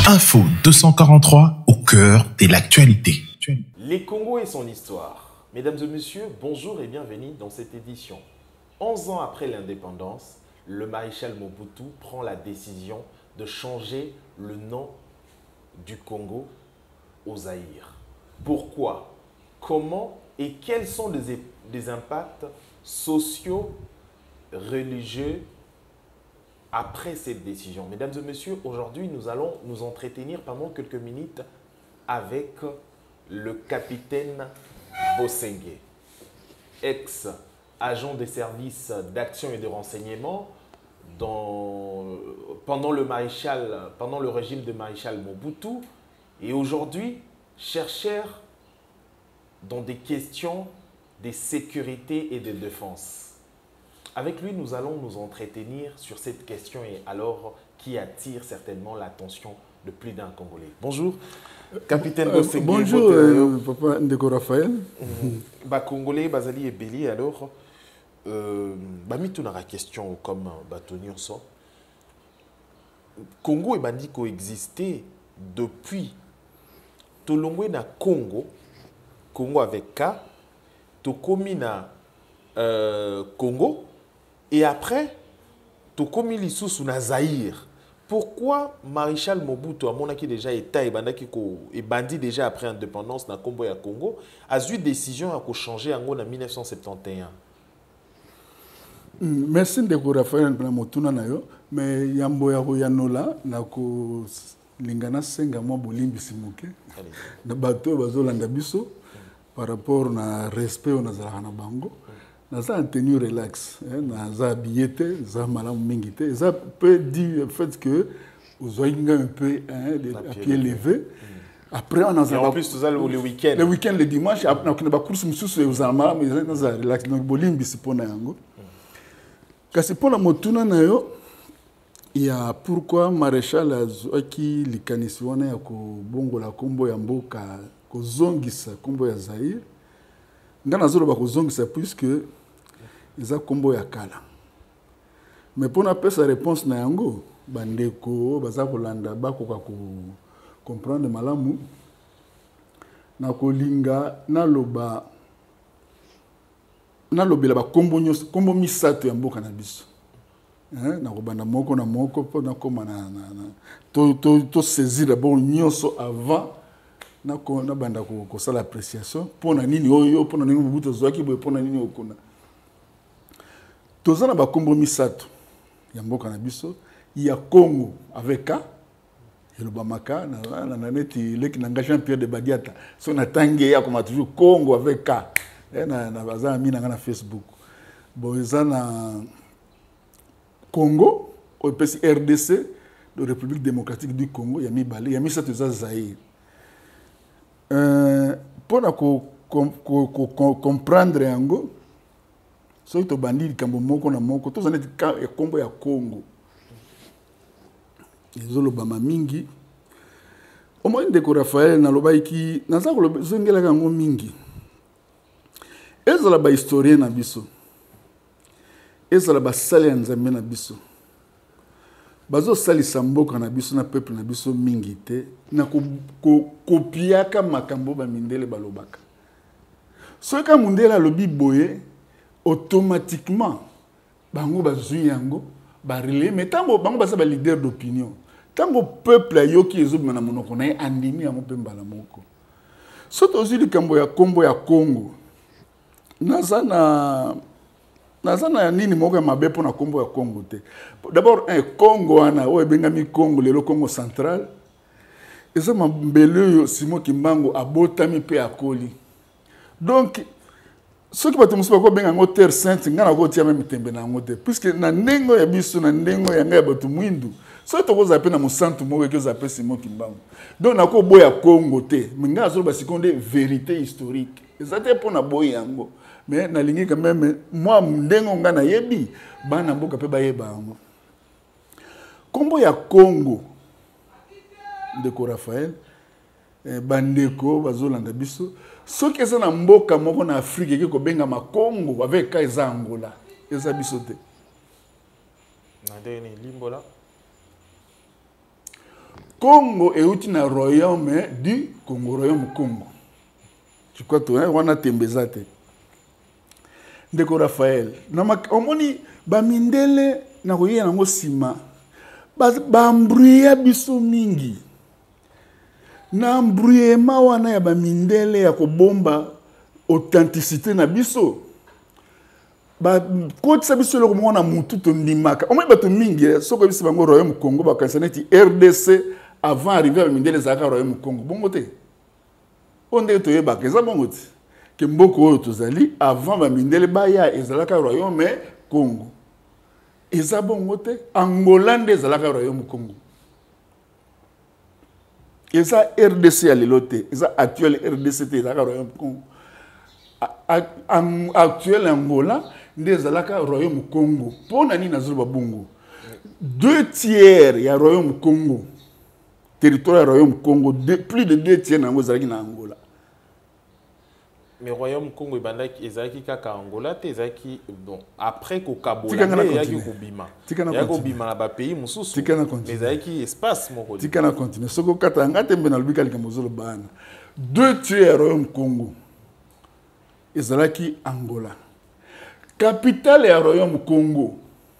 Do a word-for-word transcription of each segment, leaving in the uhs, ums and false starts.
Info deux cent quarante-trois au cœur de l'actualité. Les Congo et son histoire. Mesdames et messieurs, bonjour et bienvenue dans cette édition. onze ans après l'indépendance, le maréchal Mobutu prend la décision de changer le nom du Congo au Zaïre. Pourquoi? Comment et quels sont les, les impacts sociaux, religieux après cette décision? Mesdames et messieurs, aujourd'hui, nous allons nous entretenir pendant quelques minutes avec le capitaine Bosengue, ex-agent des services d'action et de renseignement dans, pendant, le maréchal, pendant le régime de maréchal Mobutu, et aujourd'hui chercheur dans des questions de sécurité et de défense. Avec lui, nous allons nous entretenir sur cette question et alors qui attire certainement l'attention de plus d'un Congolais. Bonjour, capitaine Bosengue. Euh, bonjour, euh, papa Ndeko Raphaël. Bah, Congolais, Bazali et Béli, alors, euh, bah, mi la question comme Batonion so. Congo et Bandi coexister depuis Tolongwe na Congo, Congo avec K, Tokomi na euh, Congo, et après, Tokomi Lissoussou na Zaïre. Pourquoi Maréchal Mobutu, à mon avis déjà État et Bandi déjà après indépendance na Congo et Congo, a eu décision à changer en mille neuf cent soixante et onze? Merci Ndeko Raphaël pour motuna na yo, mais yambo ya yanola na ko lingana senga mo bolimbi simuke. Na bato bazolanda biso par rapport na respect on azala na bango. Naza tenu relax, naza biété, naza malam mingité, ça peut dire le fait que vous avez un peu hein, de, à pied levé. Après on a en plus tout ça le week-end. Le week-end le dimanche, après on a ba course mususu vous avez malam, naza relax donc bolimbi sipona yango. Kasi pour la motuna na yo, il y a pourquoi maréchal azwaki likanisi wana ya ko bongola kombo ya mboka ko zongisa kombo ya Zaïre. Ngana zolo ba ko zongisa puisque eza kombo ya kala. Mais pour na pesa réponse na yango bandeko baza kolanda bakoka ko comprendre malamu na kolinga na loba na lobela ba kombo nyos kombo misato ya mboka na biso. Hein na kobanda moko na moko po na koma na na to to to saisir d'abord nyonso avant na ko na banda ko ko sala appréciation pour na nini oyo pour na nini Mobutu zwaki boye pour na nini okuna. Tozana ba kombo misato ya mboka na biso ya Congo avec K et le Bamaka na na neti leki na Jean-Pierre de Badiata so na tangue ya comme toujours Congo avec K na na baza mina na Facebook bon ezana Congo au R D C de République démocratique du Congo ya mibale ya misato za Zaïre. Euh pour na ko comprendre yango so to bandi kambo moko na moko to zaneti ya kombo ya Congo ezolo bama mingi o mo Ndeko Raphaël na lobaiki naza ko zongela kango mingi ezala ba historien na biso ezala ba sali ya Nzambe na biso bazo salisa mboka na biso na peuple na biso mingi te na ko kopiaka makambo ba mindele balobaka so ka mundela lobi boye automatiquement bango bazui yango ba relais mais tango bango basa ba leader d'opinion tango peuple ayoki ezobima na monoko na andimi yango pe mbala moko so tozi likambo ya kombo ya Congo naza na naza na nini moko ya mabe pona kombo ya Congo te. D'abord un Congo ana o ebengami Congo lelo Congo central eza mambele yo Simon Kimbangu abotami pe akoli donc ce qui va te montrer ko benga ngo terre sainte ngana ko tia même tembe na ngo te puisque na ndengo ya biso na ndengo ya ngai bato mwindu so to ko zape na musantu moko ke zape Simon Kimbangu donc na ko boya Congo te minga zo ba seconde vérité historique ezate pona boya yango mais na lingi quand même moi ndengo ngana yebi bana mboka pe ba yeba yango kombo ya Congo Ndeko Raphaël eh, bandeko bazolanda biso soki eza na mboka moko na Afrique ki ko benga ma Congo avec ka eza Angola eza biso te na deni limbola Congo est un royaume du Congo, royaume Congo. Je crois que on a tembezate. Ndeko Raphaël. On moni ba mindele na koyena ngo sima. Ba ba mbruya biso mingi. Na mbruye mawana ya ba mindele ya kobomba authenticité na biso. Ba kotsa biso lo mona mutu to ndimaka. O moni bato mingi soko biso bango royaume Congo ba kansaneti R D C avant arriver à mindele zaka royaume Congo. Bongo te. Onde to yeba keza bongo te. Que mboko oyo tozali avant ba mindele baya ezalaka royaume Congo. Eza bongo te Angola nde ezalaka royaume Congo. Eza R D C ya lelo te, eza actuel R D C te ezalaka royaume Congo. Actuel Angola nde ezalaka royaume Congo. Pona nini nazoloba bongo? Deux tiers ya royaume Congo. Territoire ya royaume Congo, de, plus de deux tiers nango ezalaki na Angola. Mais royaume Congo ibandaki ezalaki kaka Angola te ezalaki bon après ko Kabola ezalaki ko bima. Ya ko bima na ba pays mususu. Mais ezalaki espace moko. Tika na continue. Soko kata ngate mbe na lubika likamozolo bana. Deux tiers royaume Congo. Ezalaki Angola. Capitale ya royaume Congo.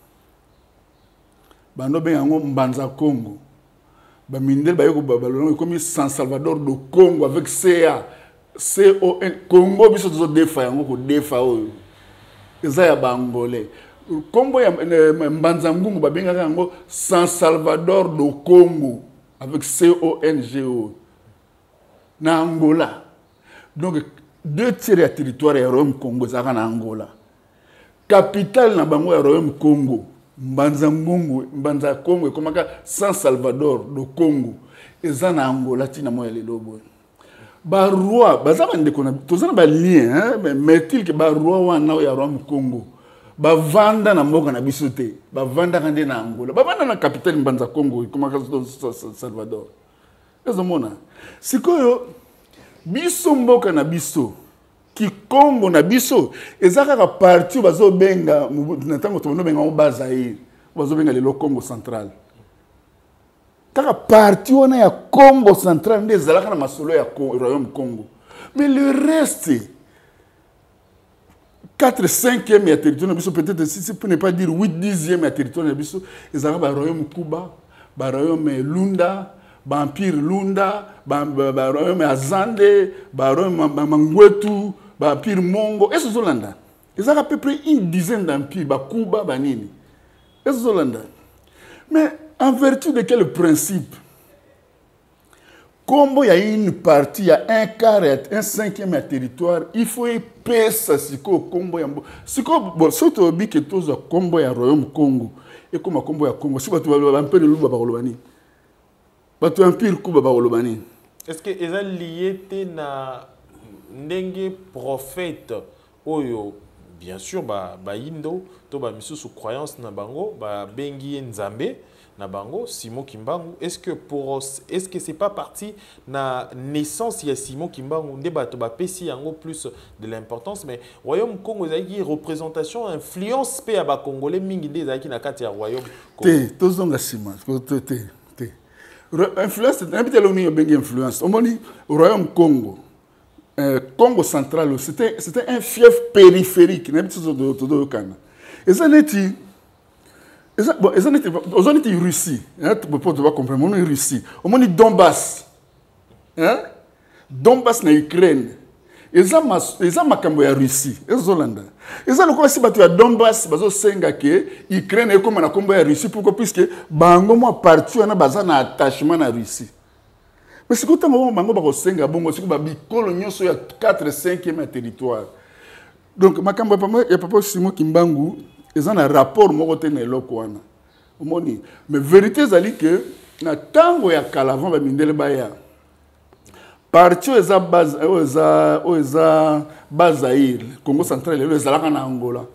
Bando bengango Mbanza Congo. Ba mindel ba yoko babalongo comme San Salvador do Congo avec C A. C O N Congo biso tozo defa yango ko defa oyo eza ya bangolais Congo ya Mbanza Ngungu babengaka yango San Salvador do Congo avec C O N G O na Angola. Donc deux tiers ya territoire ya Royaume Congo zaka na Angola. Capitale na bango ya Royaume Congo Mbanza Ngungu Mbanza Congo komaka San Salvador do Congo eza na Angola tina moya lelo boy. Ba roi bazaba ndeko na tozana ba lien hein mais til que ba roi wana ya Royaume Congo ba vanda na mboka na biso te ba vanda kande na Angola ba vanda na capitale Mbanza Congo comme Salvador ezomona sikoyo biso mboka na biso ki Congo na biso ezaka ka parti bazo benga na tango to benga o Bazaïre bazo benga le Congo central. Kaka parti wana ya Congo central nde ezalaka na masolo ya Royaume Congo. Mais le reste quatre cinquième ya territoire na biso peut-être si pour ne pas dire huit dixième ya territoire na biso ezalaka ba Royaume Kuba, ba Royaume Lunda, ba Empire Lunda, ba, ba, ba Royaume Azande, ba Royaume Mangwetu, ba Empire Mongo, et Zolanda. Ezalaka à peu près une dizaine d'empires, ba Kuba, ba nini. Et Zolanda. Mais en vertu de quel principe? Comme il y a une partie, il y a un quart, un cinquième de territoire, il faut épaisser ça. Si Congo, si bon, surtout que tous les Congo et Royaume Congo, et comme Congo et Congo, si tu as un peu de loup à Barolobani, tu as un pire coup à Barolobani. Est-ce que ils ont lié na n'engue prophète oyo? Bien sûr, ba ba Indo, to ba misu sous croyance na bango, ba bengi nzambe. Nabango, Simon Kimbangu, est-ce que pour est-ce que c'est pas parti na naissance ya Simon Kimbangu débat ba pesi yango plus de l'importance mais royaume Congo ezaki représentation influence pe ba congolais mingi nde ezaki na kati ya royaume Congo. Te tozonga sima te te te influence n'habite lo ni bengi influence on moni royaume Congo euh, Congo central c'était c'était un fief périphérique n'habite de todo kana ezaneti bon, ils ont été, ils ont été Russie, hein, pour pouvoir comprendre, on est Russie. On dit Donbass, hein, Donbass na Ukraine. Ils ont ils ont makambo ya Russie, ils ont landa. Ils ont commencé battu à Donbass, bazo senga que Ukraine est comme na kombo ya Russie pourquoi puisque bango mo parti na baza na attachement na Russie. Mais c'est quand on bango ba senga bongo c'est ba bikolo nyonso ya quatre cinquième territoire. Donc makambo ya papa Simon Kimbangu ils ont un rapport mokote na eloko wana omoni mais vérité ezali que na tango ya kalavan ba mindele baya parti eza base eza eza Bazaïre Congo central elo ezalaka na Angola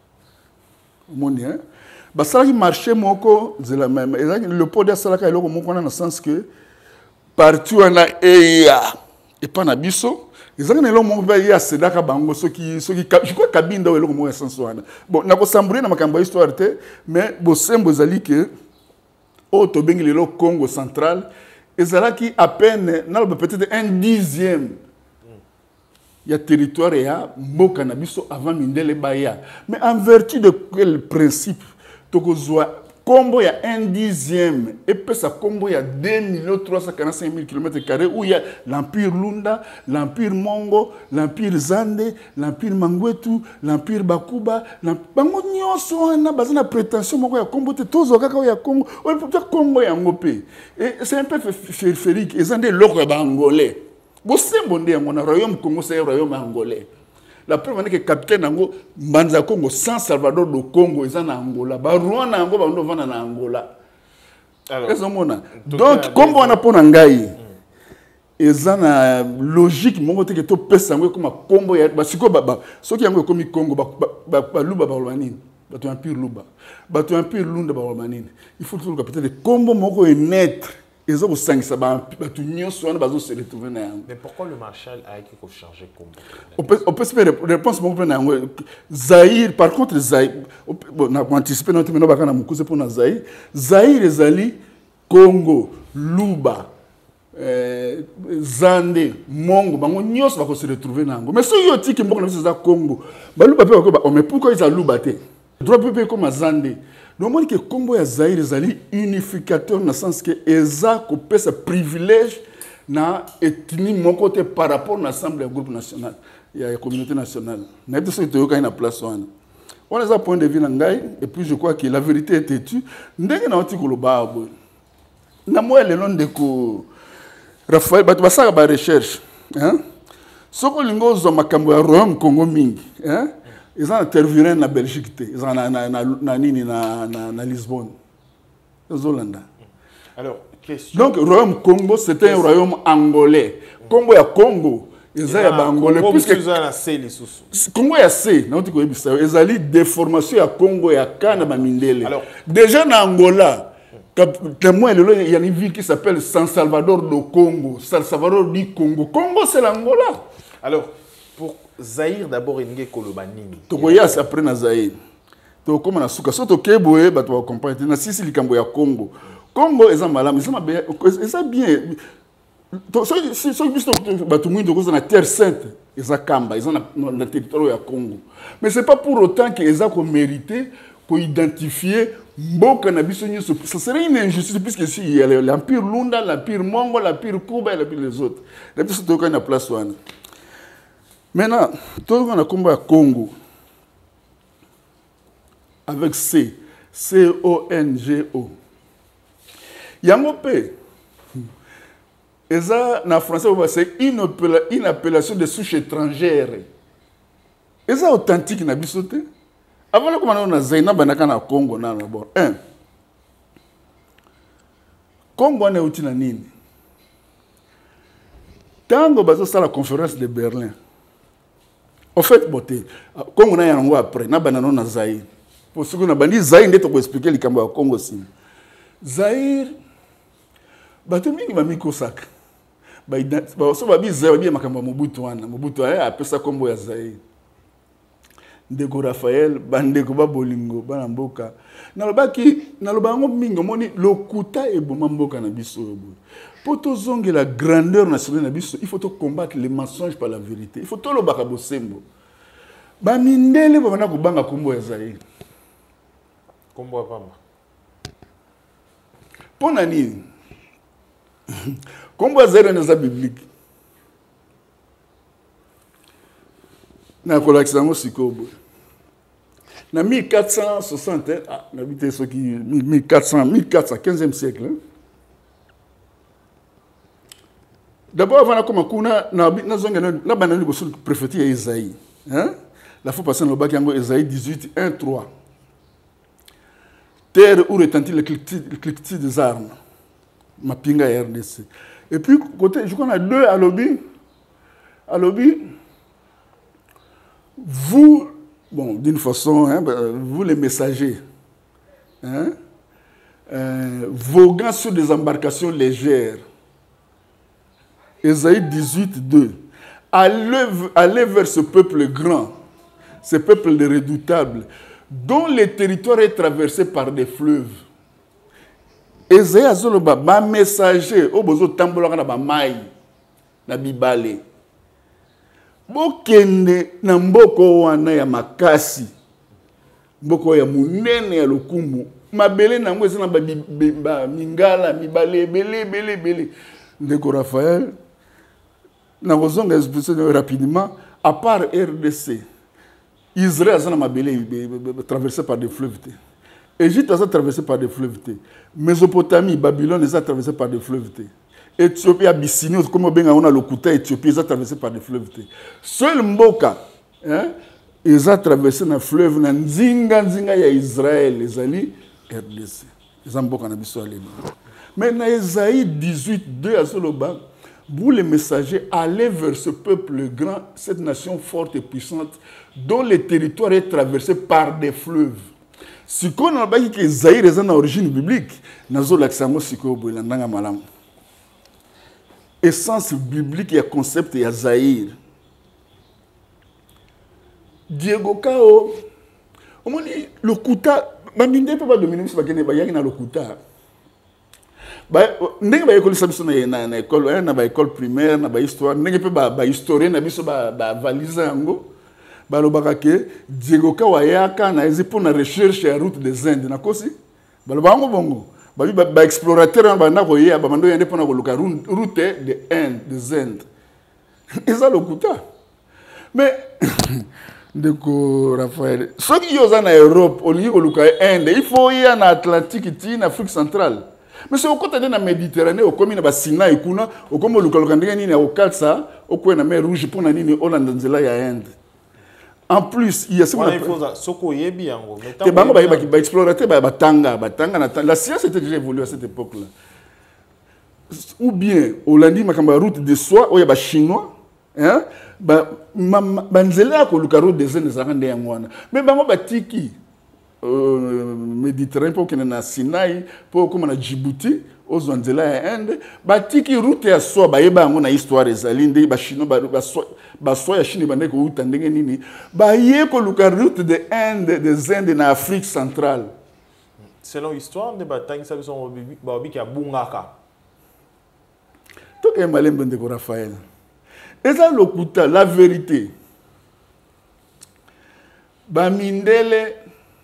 omoni hein basalaki marché moko zela même ezali le pot de salaka eloko moko na na sens que parti wana eya et pas na biso. Ils ont un moment où il y a ces daka bango, ceux qui, ceux qui, je crois Kabinda ou le moment où ils sont bon, n'a pas semblé dans ma campagne histoire mais bon, c'est un bozali que au Tobengi le Congo central Et ça là qui à peine, peut-être un dixième. Il y a territoire et ya mboka na biso avant mindele baya. Mais en vertu de quel principe, tokozwa combo il y a un dixième et puis ça combo il y a deux millions trois cent quarante-cinq mille kilomètres carrés où il y a l'empire Lunda, l'empire Mongo, l'empire Zande, l'empire Mangwetu, l'empire Bakuba, bango nyonso wana bazana prétention moko ya combo te tozo kaka ya Congo, on peut dire Congo ya ngopé. Et c'est un peu férique et Zande loko ya angolais. Bo sembonde ya ngona royaume Congo c'est royaume angolais. La preuve est que le capitaine Ango, Mbanza Congo, San Salvador do Congo, ils sont en Angola. Rwanda Ango, ils sont en Angola. Donc, comme on a pour Nangaï, ils sont en logique, ils que tu peux savoir comme un combo. Parce que ceux qui ont comme Congo, Luba Barolmanine, tu un pire Luba, tu un pire Lunda Barolmanine. Il faut que le capitaine, combo moko est net. Ils ont cinq sabbats, ils se retrouver. Mais pourquoi le Marshal a été chargé comme on peut, on peut se faire une réponse. Zaïre, par contre, Zaïre, on a anticipé notre maintenant, on a pour Zaïre. Zaïre, Zali, Congo, Luba, euh, Zande, Mongo, on va se retrouver. Mais si on dit que c'est Congo, mais pourquoi ils ont Luba? Droit peu comme Zande. Donc, que Congo et Zaïre Zali unificateur dans le sens que Eza coupé ce privilège na ethnie mon côté par rapport à l'ensemble du groupe national, il y a la communauté nationale. On a dit que tu as une place. On a un point de vue et puis je crois que la vérité est têtue. Ndenge na oti koloba bo. Na moi le long de ko Raphaël ba basaka ba recherche, hein? Soko lingo zo makambo ya Rome Congo mingi, hein? Ils ont interviewé en Belgique, ils ont na na na na na na Lisbonne, aux Hollandais. Alors, question. Donc royaume Congo c'était un royaume angolais. Congo ya Congo, ils ont angolais puisque Congo ya C, non tu connais ça. Ils ont déformation ya Congo ya Kana ba mindele. Alors déjà en Angola, témoin il y a une ville qui s'appelle San Salvador do Congo, San Salvador du Congo. Congo c'est l'Angola. Alors pour Zaïre d'abord il y a Kolobanini. Tokoya c'est après na Zaïre. To comme na suka so to keboye ba to comprendre na sisi likambo ya Congo. Congo est malade, c'est bien. Si ceux qui sont la terre sainte, ils ont Kamba, ils ont le territoire du Congo. Mais ce n'est pas pour autant qu'ils ont mérité qu'on identifie Mboka na biso nyoso. Ce serait une injustice puisque ici il y a l'empire Lunda, l'empire Mongo, l'empire Kuba et l'empire les autres. La biso to na place wana. Maintenant, tout on a combat Congo avec C, C O N G O. Yango pe. Et ça, en français, c'est une, une appellation de souche étrangère. Et ça, authentique, na bisote. Avant le commandant, on a Zaina Banaka na Congo, na d'abord. Un. Congo, on est outil na nini. Tango, bazo ça la conférence de Berlin. En fait, boté. Congo na yango après. Na banano na Zaïre. Pour ce qu'on a bandi Zaïre, on peut expliquer les Cambo à Congo aussi. Zaïre. Bato mingi ba mikosaka ba ba so ba biza ba makambo Mobutu wana Mobutu a apesa kombo ya Zaïre ndeko Raphaël bandeko ba bolingo ba mboka na lobaki na lobango mingi moni lokuta e boma mboka na biso bo poto zonge la grandeur nationale na biso il faut to combattre les mensonges par la vérité il faut to lobaka bosembo ba mindele ba na kubanga kombo ya Zaïre kombo ya pamba pona nini. Combo Zaïre dans la biblique. Na kolakisamo sikobo. Na mille quatre cent soixante, ah, n'habité ceux qui mille quatre cents, mille quatre cents, quinzième siècle. Hein? D'abord avant la komakuna na na zonga na banani bosul préfet ya Isaïe. Hein? La fois passée le bac yango Isaïe dix-huit un trois. Terre où retentit le cliquetis des armes. Ma pinga R D C. Et puis, côté, je crois qu'on a deux à lobby. À lobby, vous, bon, d'une façon, hein, vous les messagers, hein, euh, voguant sur des embarcations légères. Ésaïe dix-huit deux. Allez, allez vers ce peuple grand, ce peuple redoutable, dont le territoire est traversé par des fleuves. Esaïe azoloba ba messager o bozo tambolaka na ba mai na bibale. Bokende na mboko wana ya makasi. Mboko ya munene ya lokumu. Mabele na ngo ezana ba mingala mibale bele bele bele. Ndeko Raphaël na kozonga expliquer rapidement à part R D C. Israël azana mabele traversé par des fleuves. Égypte a traversé par des fleuves. Mésopotamie, Babylone a traversé par des fleuves. Éthiopie, Abyssinie, comme on a le Kouta, Éthiopie a traversé par des fleuves. Seul Mboka, hein, ils ont traversé un fleuve, na nzinga nzinga ya Israël, les alliés R D C. Ils ont Mboka na biso alé. Mais dans Ésaïe dix-huit, deux à Soloba, vous les messagers allez vers ce peuple grand, cette nation forte et puissante, dont le territoire est traversé par des fleuves. Si on a dit que Zaïre est une origine biblique, nazo l'accent si ko bolandanga malam. Essence biblique et concept ya Zaïre. Diego Kao, on dit le Kouta, ba minde peut pas dominer ce bagane ba yaki na le Kouta. Ba ndenge ba école sabiso na na école na ba école primaire na ba histoire, ndenge peut ba ba historien na biso ba ba valise yango. Balobaka ke Diego Kawayaka na ezi pour na recherche ya route des Indes na kosi balobango bongo ba ba, ba explorateur ba na ko ya ba mando yende pona ko luka route des Indes des Indes eza lokuta mais ndeko Raphaël so ki yoza na Europe olingi ko luka Inde il faut y na Atlantique ti na Afrique centrale mais c'est au côté de la Méditerranée au komi na ba Sinaï kuna au komo luka luka ndenge nini au katsa au ko na mer rouge pour na nini Hollande nzela ya Inde. En plus, il y a ce qu'on appelle... La science était déjà évoluée à cette époque-là. Ou bien, au lundi, il y a une route de soie, il y a des Chinois, hein, banzela ko luka route des Indes zarande ya mwana. Mais bango batiki Méditerranée pour qu'il na Sinaï, pour comme na Djibouti, aux Anzela ya Inde, batiki route ya soie ba yeba ngo na histoire ezalinde ba Chinois ba ba soie ya Chine bande ko utandenge nini, ba ye ko luka route de Inde des Indes na Afrique centrale. Selon l'histoire de bataille ça sont ba obi ki abungaka. To ke malembe ndeko Raphaël. Eza lokuta la vérité. Ba mindele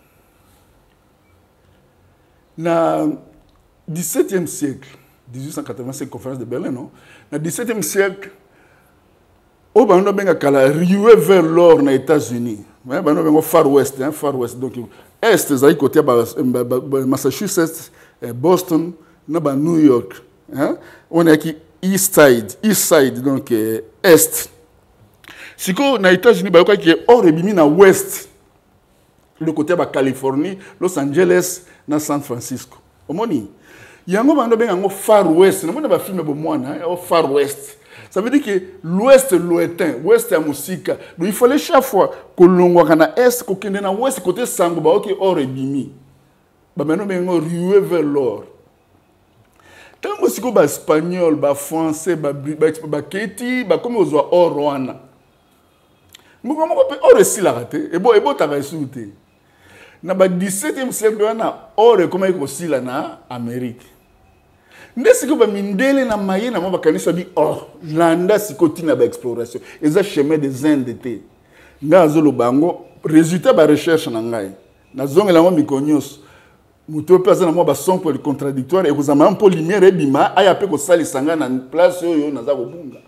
na dix-septième siècle, dix-huit cent quatre-vingt-cinq conférence de Berlin, non? Dans le dix-septième siècle, au Bano Benga Kala rivé vers l'or aux États-Unis. Bano Benga Far West, hein, Far West. Donc, Est, c'est côté Massachusetts, Boston, New York. Hein? On est qui East Side, East Side, donc Est. Si on est aux États-Unis, il y a or et bimi na West. Le côté de Californie, Los Angeles, na San Francisco. Omoni. Yango bando benga ngo Far West. Na mona ba film bo mwana, hein, Far West. Ça veut dire que l'ouest lointain, ouest ya musika. Donc il fallait chaque fois que l'on kana est, ko kende na ouest côté sango ba OK or et bimi. Ba meno benga ruer vers l'or. Tant musiko ba espagnol, ba français, ba ba keti, ba comme ozwa or wana. Moko moko pe or esi la raté. Et bon et bon ta va souté. Na ba dix-septième siècle wana or comment iko sila na Amérique. Ndesiko ba mindele na maye na maba kanisa bi oh landa sikoti na ba exploration. Eza chemin des Indes té. Nga azolo bango résultat ba recherche na ngai. Na zonga la mo mikonyos. Muto pe azana mo ba son pour le contradictoire et kozama un peu lumière et bima aya pe ko sali sanga na place oyo na za ko bunga.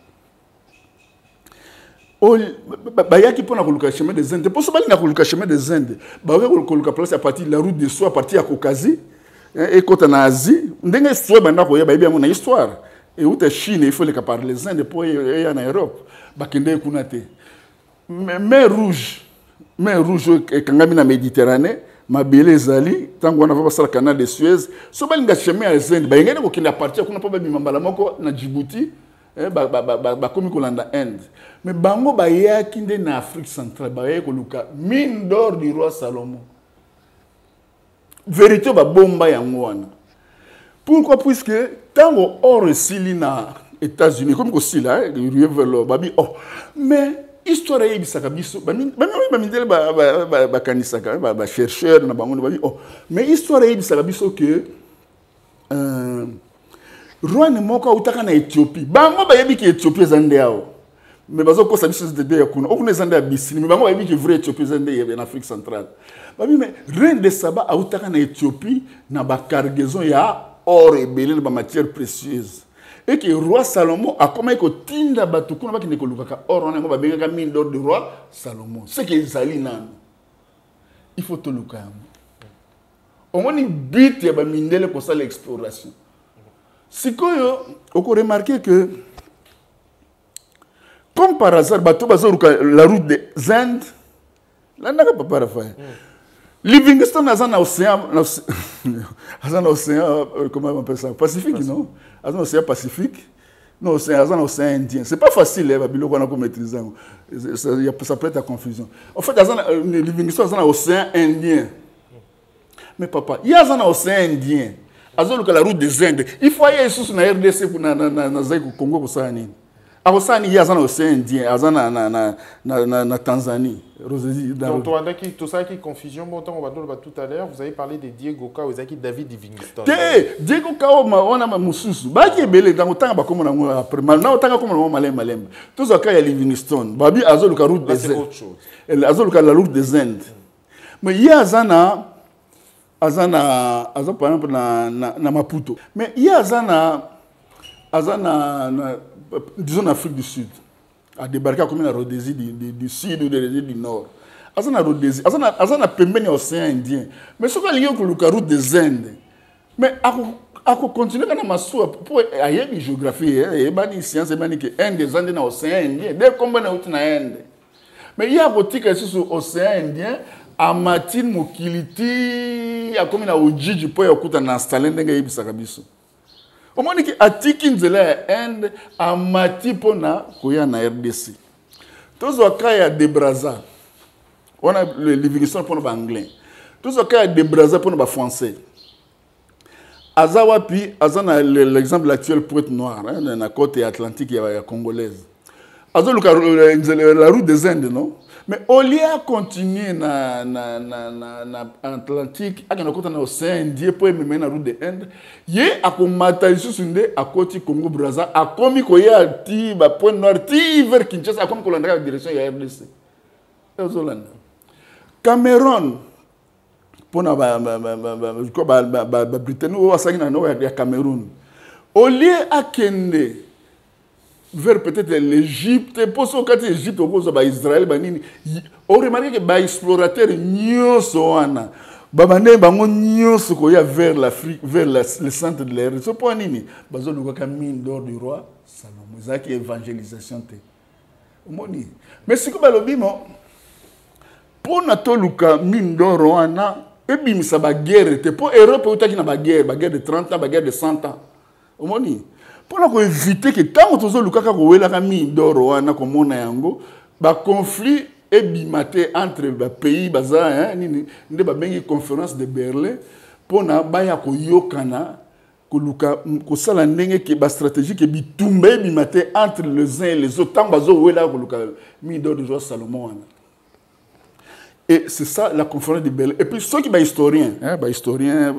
Bayaki pour le chemin des Indes. Pour ce bali na le chemin des Indes. Ba ko le place à partir de la route de soie à partir à Caucasie et côté en Asie. Ndenge soie banda ko ya ba bien mon histoire. Et où Chine il faut les parler les Indes pour y en Europe. Ba kende kunate. Mer Rouge. Mer Rouge et kangami na Méditerranée, mabele zali tango na va le canal de Suez. So bali nga chemin des Indes. Ba ngene ko kende partir kuna pa ba bimambala moko na Djibouti. Eh, ba ba ba ba comme Kolanda Inde. Mais bango ba yaki nde na Afrique centrale ba yaki luka mine d'or du roi Salomon. Vérité ba bomba yango wana. Pourquoi? Puisque tango or sili na États-Unis comme ko sila rive vers l'or babi oh mais histoire yi bisaka biso ba mi ba mi ba mindele ba ba ba kanisaka ba ba chercheur na bango babi oh mais histoire yi bisaka biso que euh roi ne moko utaka na Éthiopie bango ba yebi ki Éthiopie zande yao mais bazo ko sabiso de de yakuna okune zande ya bisini mais bango ba yebi ki vrai Éthiopie zande yebe en Afrique centrale ba mais reine de Saba a utaka na Éthiopie na ba cargaison ya or et belé ba matières précieuses et que roi Salomon a comment ko tinda batu kuna ba ki ne ko lukaka or on ba benga mine d'or du roi Salomon ce qui ezali nan il faut tout luka au moins une but ya ba mindele ko ça l'exploration. Si vous avez remarqué que, comme par hasard, la route des Indes, là, n'a pas Raphaël. Livingstone a un océan, un océan, comment on appelle ça, Pacifique, non? Un océan Pacifique, non, c'est un océan Indien. C'est pas facile, on a maîtriser. Ça peut être à confusion. En fait, Livingstone a un océan Indien. Mais papa, il y a un océan Indien. Azoluka la route des Indes. Il faut aller sous na R D C pour na na na na Congo pour ça ni. Awosani il y a un océan Indien, azana na na na na na Tanzanie. Donc tout ça qui confusion bon temps on va dire tout à l'heure, vous avez parlé de Diego Kao et David Livingstone. Diego Kao on a mususu. Ba ki belé dans temps ba comme na après mal na otanga comme na malem malem. Tout ça ka ya Livingstone. Babi azoluka route des Indes. Elle azoluka la route des Indes. Mais il y a azana azana azana par exemple na, na, na Maputo mais il y a azana azana na, disons en Afrique du Sud a débarqué comme na Rhodésie du, du, du Sud ou de Rhodésie du Nord azana Rhodésie azana azana pembeni océan Indien mais ce que lié ko le route des Indes mais ako ako continuer kana masua pour ayebi géographie et bani science bani que Inde des Andes na océan Indien dès combien na uti na Inde mais il y a botika sur océan Indien a Martin Mokiliti a comme na ojiji po ya kuta na installer ndenge yebisaka biso omoni ki atiki nzela ya Inde a mati pona koya na R D C tozo kaya de Brazza on a le Livingstone pona ba anglais tozo kaya de Brazza pona ba français azawapi azana l'exemple actuel poète noir hein, na côte atlantique ya congolaise azoluka la route des Indes non. Mais au lieu de continuer na na na na na Atlantique, à qu'on na océan Indien pour mener na route de Inde, yé a comme matériau sunde à côté Congo Brazza, a comme koya ti ba point noir ti vers Kinshasa, a comme qu'on la direction ya R D C. Ezoland. Cameroun pour na ba ba ba ba ba ba ba Britannique ou asangi na no ya Cameroun. Au lieu à kende vers peut-être l'Égypte, pour ce cas l'Égypte, au cause de Israël, on remarque que les explorateurs nyonsoana, babane bango nyonso koya vers l'Afrique, vers le centre de l'air. Ce point nini, bazo luka mine d'or du roi Salomon, ça qui évangélisation te. Omoni. Mais si ko balobi mo, pour na to luka mine d'or wana, e bimisa ba guerre te pour Europe utaki na ba guerre, ba guerre de trente ans, ba guerre de cent ans. Omoni. Pour éviter que tant que nous avons la mine d'or, na komona yango, ba conflit et bimaté entre les pays baza, ni ne ba bengi conférence de Berlin, pour na ba ya ko yokana, ko luka ko sala ndenge ke ba stratégie ke bitumba bimaté entre les uns et les autres, tant bazo wela ko luka mine d'or de roi Salomon. Et c'est ça la conférence de Berlin. Et puis ceux qui ba historiens, hein, ba historiens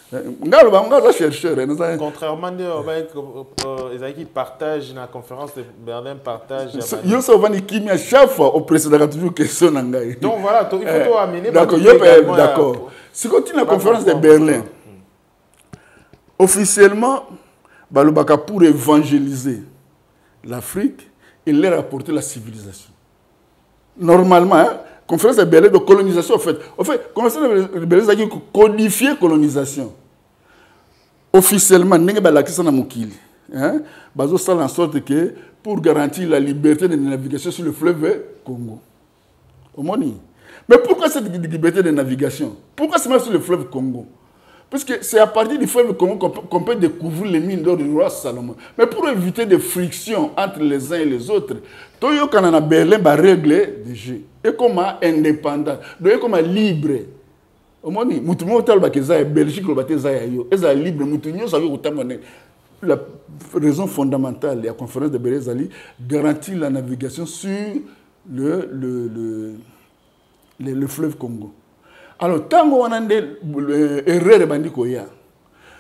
contrairement à qui partagent la conférence de Berlin partage à chaque fois au précédent toujours question donc voilà il faut tout amener d'accord d'accord si continue la conférence de Berlin officiellement balobaka pour évangéliser l'Afrique et leur apporter la civilisation normalement hein, conférence de Berlin de colonisation, en fait. En fait, conférence de Berlin, c'est codifier colonisation. Officiellement, n'est pas la question de Mokili. Bazo ça en sorte que pour garantir la liberté de navigation sur le fleuve Congo. Mais pourquoi cette liberté de navigation? Pourquoi c'est sur le fleuve Congo? Parce que c'est à partir du fleuve Congo qu'on peut découvrir les mines d'or du roi Salomon. Mais pour éviter des frictions entre les uns et les autres, Toyo Kanana Berlin va régler des jeux. Et comme indépendant, donc comme libre. Au moins, mutumo talba que ça Belgique le baptême ça yo, et ça libre mutunyo ça veut autant la raison fondamentale de la conférence de Berlin Zali garantit la navigation sur le le le le, le fleuve Congo. Alors, tant qu'on a des erreurs bandikoya,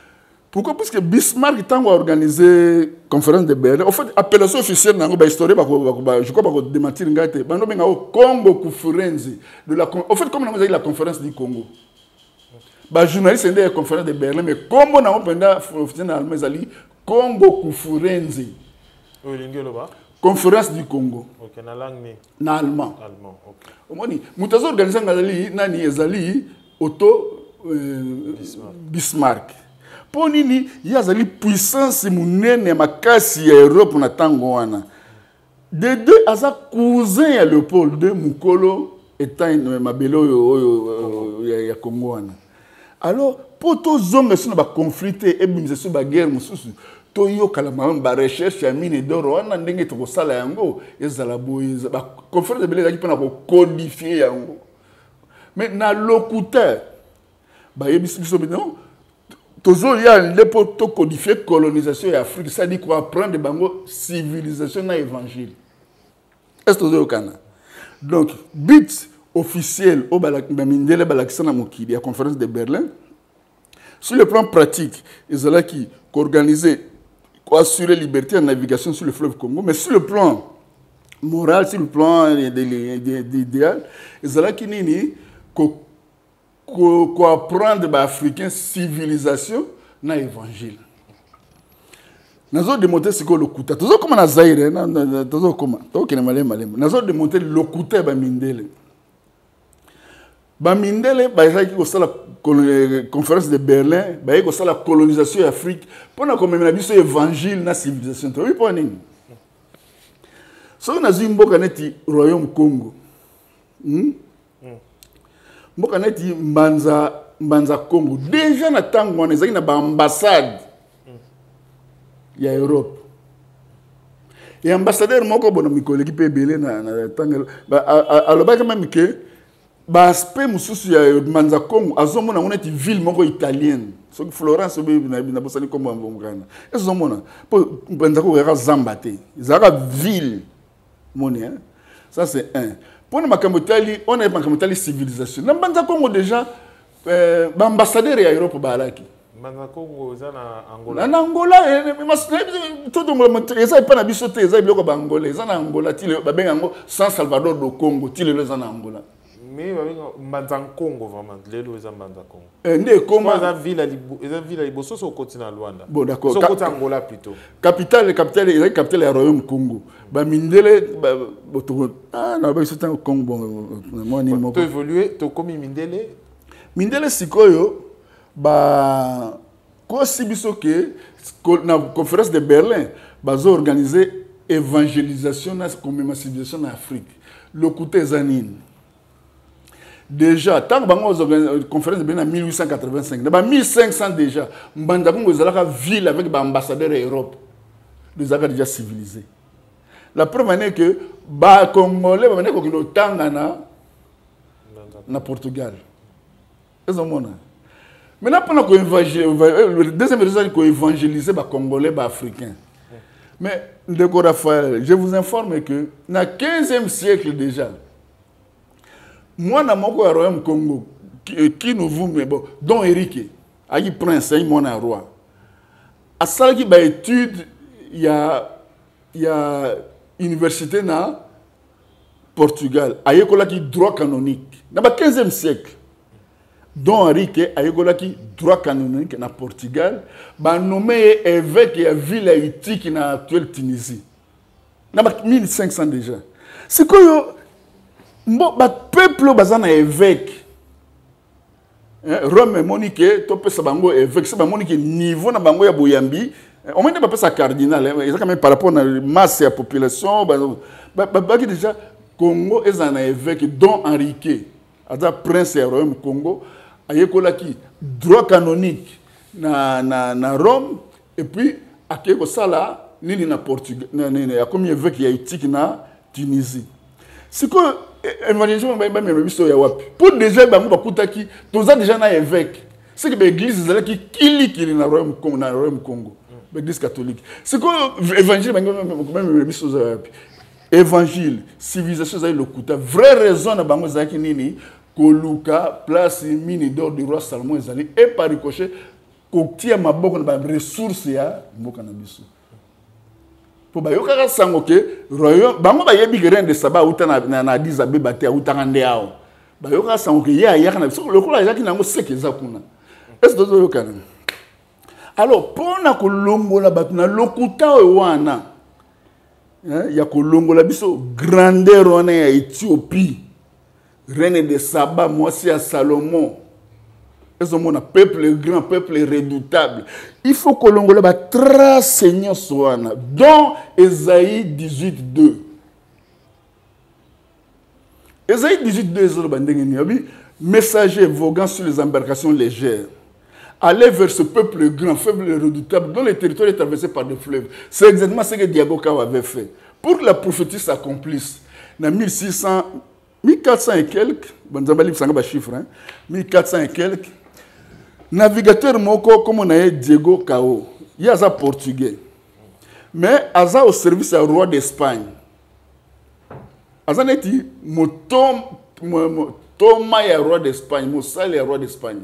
Pourquoi? Parce que Bismarck, tant qu'on a organisé la conférence de Berlin, en fait, l'appellation officielle, je crois pas démentir, c'est le Congo Kufurenzi. En fait, comme on a dit la conférence du Congo. Les journalistes ont dit la conférence de Berlin, mais comme on a dit la officielle allemand, c'est le Congo Kufurenzi. Conférence du Congo. Ok, na langue ni allemand. Allemand, ok. Omoni, mutazo organiser ngali nani ezali auto Bismarck. Pour nini yazali puissance munene makasi ya Europe na tango wana. De deux aza cousin ya Léopold deux Mukolo étant mabelo ya Congo wana. Alors pour tous zonga sur ba conflit et bimisa sur ba guerre mususu toyo kala ba recherche ya mine d'or wana ndenge to sala yango ezala boye ba conférence de beleza qui pour codifier yango. Mais na locuteur ba yebisi biso bino toujours il y a l'époque to codifier colonisation et Afrique, ça dit quoi apprendre bango civilisation na évangile. Est-ce que vous avez donc but officiel au balak mindele balakisana mokili la conférence de Berlin sur le plan pratique ils ont qui organiser assurer liberté en navigation sur le fleuve Congo, mais sur le plan moral, sur le plan idéal ils ont qui nini ko ko apprendre ba africain civilisation na évangile. Nazo démonter ce que le kuta. Toujours comme na Zaire, na toujours comme. Toujours que malem malem. Nazo démonter le kuta ba mindele. Ba mindele ba ça qui au la conférence de Berlin, ba ko la colonisation d'Afrique. Pendant comme na biso évangile na civilisation. Oui pour nini? So na zimboka neti royaume Congo. Hmm? Mboka neti mbanza mbanza Congo déjà na tango wana ezaki na ba ambassade ya Europe. Et ambassadeur moko bona mikolo ki pe belé na na tango ba aloba kama mike ba aspect mususu ya mbanza Congo azomona on neti ville moko italienne. So Florence be na na bosali comme mbongana. Ezomona po mbanza ko ra Zambate. Zaka ville moni hein. Ça c'est un. Pour nous, on a une civilisation. Nous avons déjà euh, ambassadeur à Europe. En Angola, tout le monde est pas habitué. Ils sont en Angola, ils sont en Angola, San Salvador do Congo, ils sont en Angola. Mais Manzan Congo vraiment, les lois en Manzan Congo. Ne comment la ville à la ville à Liboso au continent Luanda. Bon d'accord. Au côté Angola plutôt. Capitale, capitale, il est capitale du royaume Congo. Ba Mindele, ba ah non, ba c'est un Congo. Moi ni moi. Tu évolué, tu comme Mindele. Mindele sikoyo ba ko sibiso ke na conférence de Berlin, ba zo organiser évangélisation na comme civilisation en Afrique. Le côté zanine. Déjà, tant que la conférence de en mille huit cent quatre-vingt-cinq, dans mille cinq cents déjà, Mbanda Congo est une ville avec des ambassadeurs en Europe. Nous avons déjà civilisé. La preuve est que les Congolais sont venus au Portugal. Maintenant, pendant qu'on évangélise, le deuxième raison, c'est qu'on évangélise les Congolais et les Africains. Mais, je vous informe que dans le quinzième siècle déjà, moi, dans mon royaume Congo, qui nous vous, mais bon, Don Eric, qui prince, il mon roi. À ça, qui a étude, il y a, il y a université na Portugal, il y a qui droit canonique. Dans le quinzième siècle, Don Eric, il y a qui droit canonique na Portugal, il a nommé évêque de la ville haïtique dans l'actuelle Tunisie. Dans mille cinq cents déjà. C'est que le peuple bazana évêque. Rome monique, topé sabango évêque, c'est monique niveau na bango ya boyambi. On m'a dit pas ça cardinal, c'est quand même par rapport à la masse de la population. Bah déjà Congo est un évêque Don Henrique, ada prince du royaume Congo, ayekola ki droit canonique na na na Rome et puis akeko sala nini na Portugal, na nini ya comme évêque ya éthique na Tunisie. C'est que l'évangélisation est wapi. Pour déjà, tous les déjà évêque. C'est que l'église est qui kili kili na royaume Congo, l'église catholique. C'est que l'évangile est wapi. Évangile, civilisation est le kuta. Vraie raison na bango zaki nini koluka place mini d'or du roi Salomon ezali et par ricochet kotia maboko na ba ressources ya mboka na biso po ba yoka sango ke royaume bango ba yebi grain de saba uta na na Addis Abeba te uta ngande yao ba yoka sango ke ya ya na biso lokola yaki nango seke za kuna est-ce que yoka na alors pona ko longola batu na lokuta wana ya ko longola biso grandeur wana ya Éthiopie reine de Saba moisi ya Salomon. Ils ont un peuple grand, peuple redoutable. Il faut que l'on ait trace Seigneur Soana, dont Ésaïe dix-huit, deux. Ésaïe dix-huit, deux, messager voguant sur les embarcations légères. Allez vers ce peuple grand, faible et redoutable, dont le territoire est traversé par des fleuves. C'est exactement ce que Diago Kao avait fait. Pour que la prophétie s'accomplisse, en mille six cents, mille quatre cents et quelques, bon, chiffre, hein, mille quatre cents et quelques, navigateur moko comme on a Diego Cao, il y a un portugais, mais il au service du roi d'Espagne. Il a dit Thomas est roi d'Espagne, Moussa est roi d'Espagne.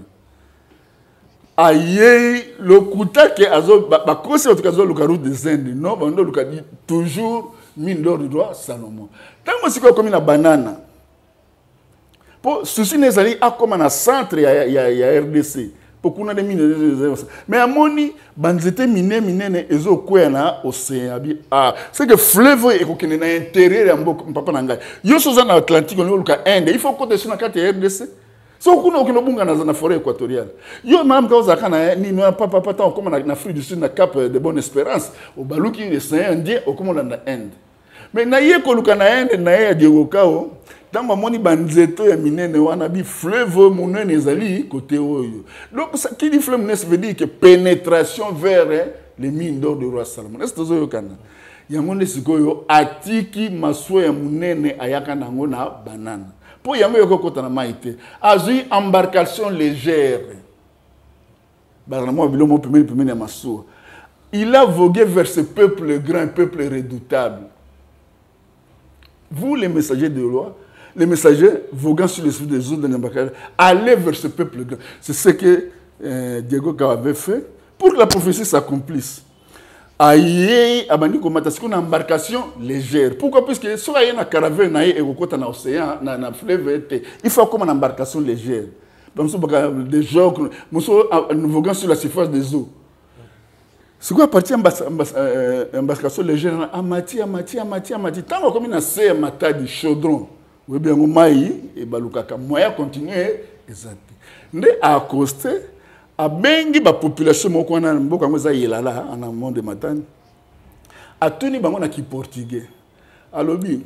Aïe, le kouta que azo ba cause en tout cas le carreau des Indes, non, on le dit toujours mine d'or du roi Salomon. Tant que c'est comme une banane. Pour ceci n'est allé à comme un centre il y a il y a R D C. Pour qu'on a des mines, mais à moni banzete miné miné ne ezo quoi na océan bi ah c'est que fleuve et qu'on est intérieur ya mboko papa nanga yo soza na Atlantique on le cas Inde il faut côté sur na carte R D C so kuna okinobunga na na forêt équatoriale yo même quand za kana ni na papa papa comme na Afrique du Sud na Cap de Bonne Espérance au baluki les Saint Indien au comme na Inde mais na ye ko luka na Inde na ye Diego Cao dans ma moni banzeto ya minene wana bi fleuve monene ezali côté oyo donc ça qui dit fleuve monene veut dire que pénétration vers les mines d'or du roi Salomon est-ce que zo kana yango ne sikoyo atiki maswa ya monene ayaka nango na banana po yango yoko kota na maite azui embarcation légère bazamo bilomo premier premier ya maswa il a vogué vers ce peuple grand peuple redoutable. Vous les messagers de loi, les messagers voguant sur les sous des eaux de l'embarcation, allez vers ce peuple grand. C'est ce que euh, Diego Cao avait fait pour que la prophétie s'accomplisse. Aïe, abandi komata c'est une embarcation légère. Pourquoi? Parce que soit il y a une caravane et au côté de l'océan, dans le fleuve, il faut comme une embarcation légère. Comme ça, des gens nous voguant sur la surface des eaux. C'est quoi partie embarcation légère? Amati, amati, amati, amati. Tant que comme une assez amata du chaudron. Oui bien, on maï et balukaka moyen continuer exact. Ne à accoster a bengi ba population moko na mboka ngoza yelala en amont de matane. A tuni bango na ki portugais. Alobi.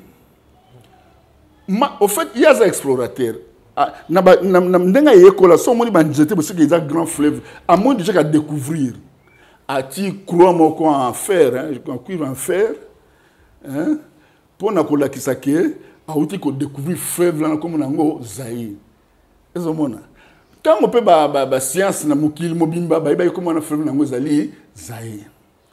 Ma au fait il y a des explorateurs. Na na ndenga yekola so moni banjete parce que des grands fleuves à moins déjà à découvrir. A ti croix moko en fer hein, en cuivre en fer. Hein? Pour na kola kisake a outi ko découvrir fleuve là comme nango Zaïre. Est-ce mona? Tant on peut ba ba, ba science na mukil mobimba ba ba comment on a fait nango Zali Zaïre.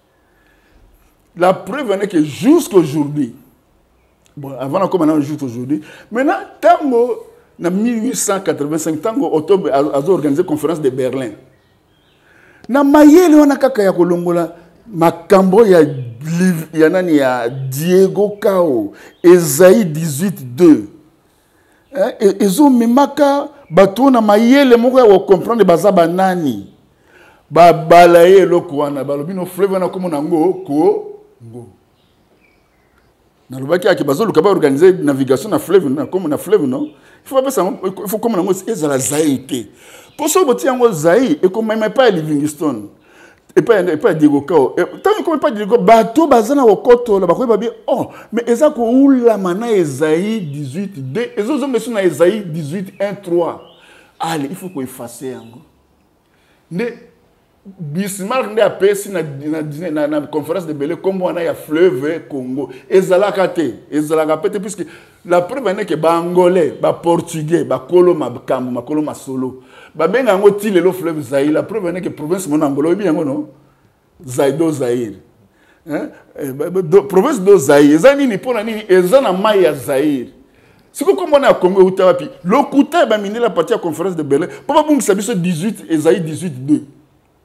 La preuve est que jusqu'aujourd'hui, bon avant comme on a jusqu'aujourd'hui, maintenant tango na mille huit cent quatre-vingt-cinq tango octobre a, a organisé conférence de Berlin. Na mayele wana kaka ya kolongola makambo ya ya nani ya Diego Cao Ésaïe dix-huit deux. Hein ezo memaka bato na mayele moko ya comprendre bazaba nani. Ba balaye loko wana balobi no fleuve na komo nango ko ngo. Na lobaki aki bazo luka ba organiser navigation na fleuve na comme na fleuve non. Il faut pas ça il faut comme nango ezala Zaïre. Pour ça boti yango Zaïre et comme même pas Livingstone. Et pas et pas Diego Cao. Tant que pas Diego bateau bazana okoto la bakoy babi oh mais ezako oula mana Ésaïe dix-huit deux ezo zo mesu na Ésaïe dix-huit un trois. Allez, il faut qu'on efface yango. Ne Bismarck ne a pesi na na na conférence de Berlin comme on a ya fleuve Congo. Ezalaka te, ezalaka pete puisque la preuve est que ba angolais, ba portugais, ba koloma kambo, ma koloma solo. Ba benga ngo ti le fleuve Zaïre. La preuve est que province mon angolo bi yango non. Zaïdo Zaïre. Hein? Province do Zaïre. Ezani ni pona nini ezana mai ya Zaïre. C'est comme on a Congo utapi. Le kuta ba miné la partie à conférence de Berlin. Papa bung sabiso dix-huit Ésaïe dix-huit deux.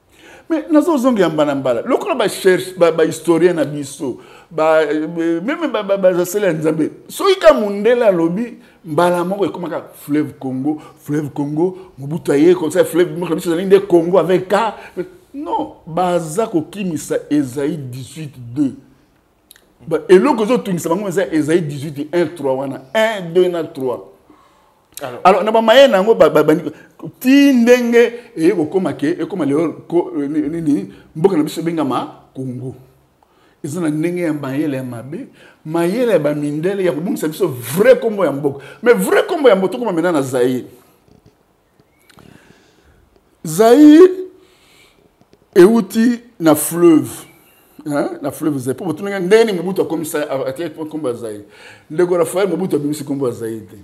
Mais nazo zongi yambana mbala. Lokola ba cherche ba ba historien na biso. Ba même ba ba ba sele nzambe. So ika mundela lobi mbala moko ekomaka fleuve Congo, fleuve Congo, Mobutu aye comme ça fleuve moko biso ligne de Congo avec ka. Non, baza ko kimisa Esaïe dix-huit deux. Ba eloko zo tungisa bango eza Esaïe dix-huit un trois wana un deux na trois. Alors, alors na ba maye nango ba ba ti ndenge e ko komake e koma leo nini mboka na biso bengama Congo. Ezana ndenge ya mayele ya mabe, mayele ba mindele ya kubungisa biso vrai kombo ya mboka. Mais vrai kombo ya mboka to koma mena na Zaïre. Zaïre euti na fleuve. Hein, na fleuve Zaïre. Pour tout ndenge ndenge Mobutu comme ça atie kombo Zaïre. Ndeko Raphaël Mobutu abimisi kombo Zaïre.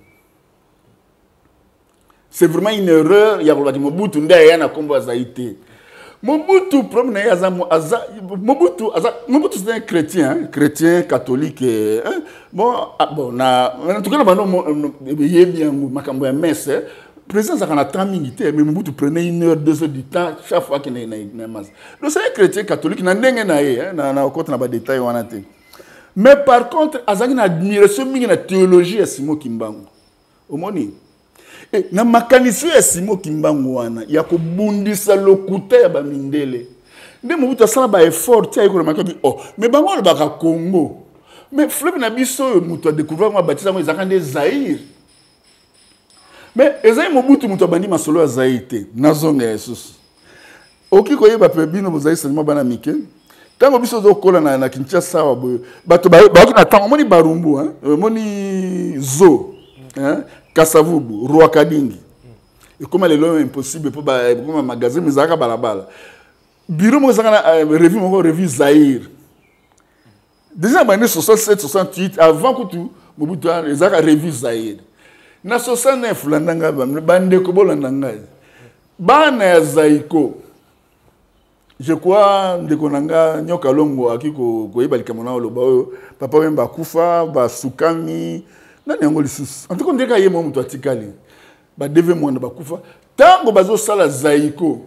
C'est vraiment une erreur. Il y a Mobutu ndaya na kombo Zaïre. Mobutu problème na aza Mobutu aza Mobutu c'est un chrétien, hein, chrétien catholique hein. Bon ah, bon na en tout cas na bano yebi yango makambo ya messe. Président ça kana trente minutes mais Mobutu prenait une heure deux heures du temps chaque fois qu'il na na masse. Donc c'est un chrétien catholique na ndenge na ye na na côté na ba détail wana te. Mais par contre azaki na admiration mingi na théologie ya Simon Kimbangu. Omoni e na makanisi ya Simon Kimbangu wana ya kobundisa lokuta ya bamindele nde Mobutu asala ba effort tia iko na makaki oh mais bango ba ka Congo mais fleuve na biso mutu a découvert moi baptisa moi ezaka nde Zaïre mais ezai Mobutu mutu abandi masolo ya Zaïre te nazonga Jesus oki koyeba pe bino bozali seulement bana mike tango biso zo kola na na Kinshasa wa boyo bato ba ba na tango moni barumbu hein moni zo hein Kasavubu, Roi Kadingi. Et comme les lois impossible pour un magasin, mais ça balabala. Bureau, moi, ça a revue, mon revue Zaïre. Déjà, en année soixante-sept soixante-huit, avant que tout, Mobutu a revue Zaïre. Na soixante-neuf, l'andanga, bande kobo l'andanga. Bana Zaïko. Je crois, de Konanga, Nyoka Longo, aki ko koyeba likamona oloba, papa wemba kufa, ba sukami. En tout cas, on dirait qu'il y a un moment où tu as dit que tu as dit que tant que tu as Zaïko,